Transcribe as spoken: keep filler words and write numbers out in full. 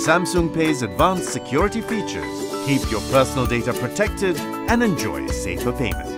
Samsung Pay's advanced security features, keep your personal data protected and enjoy safer payments.